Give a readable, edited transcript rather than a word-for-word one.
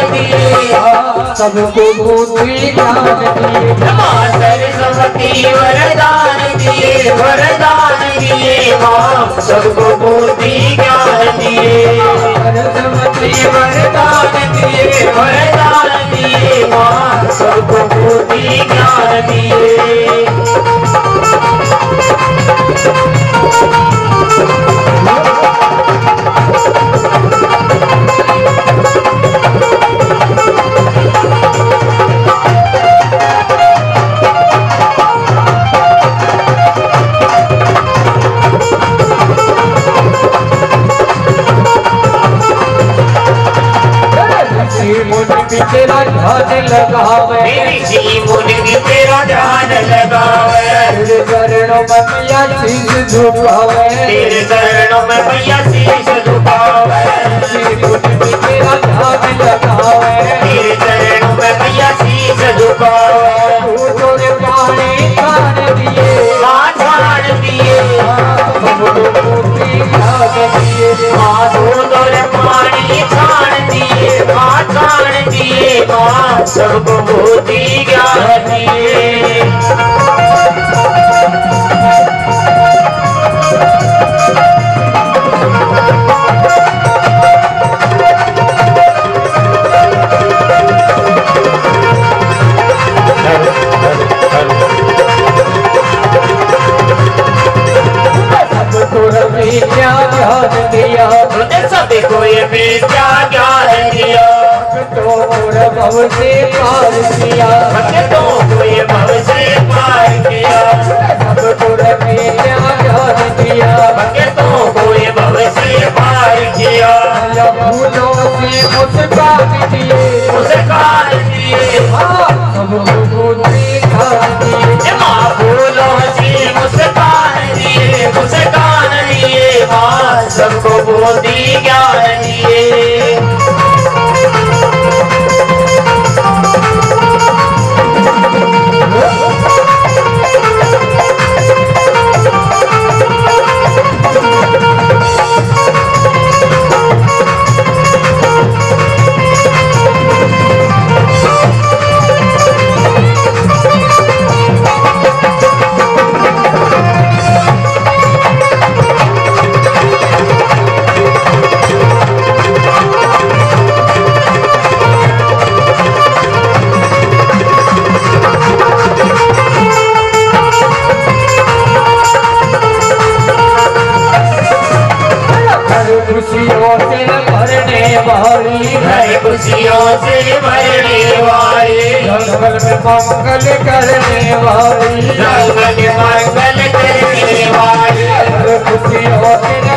दिए, सबको बुद्धि ज्ञान दिए। माँ सरस्वती वरदान दिए, वरदान दिए माँ सबको बुद्धि ज्ञान दिए। सरस्वती वरदान दिए, वरदान दिए माँ सबको बुद्धि ज्ञान दिए। तेरा ध्यान लगावे, ऋषि मुनि भी तेरा ध्यान लगावे। तेरे चरणों में मैया शीश झुकावे, तेरे चरणों में मैया शीश झुकावे। ऋषि मुनि भी तेरा ध्यान लगावे, तेरे चरणों में मैया शीश झुकावे। तूने पानी छान दिए, माँ छान दिए, सबको बुद्धि ज्ञान दिए। माँ तूने पानी छान दिए, माँ छान दिए माँ सबको बुद्धि ज्ञान दिए। विद्या ज्ञान दिया, सबको ये विद्या ज्ञान दिया। तो भव से पार किया, भक्तों को ये भव से पार किया। सबको विद्या ज्ञान दिया, भक्तों को ये भव से पार किया। फूलों से मुस्कान दिए, मुस्कान दिए, सबको बुद्धि ज्ञान दिए। माँ फूलों से मुस्कान दिए, मुस्कान दिए माँ सबको बुद्धि ज्ञान दिए। खुशियों से भरने वाली, खुशियों से भरने वाली, जंगल में मंगल करने वाली, जंगल मंगल करने वाली। खुशियों से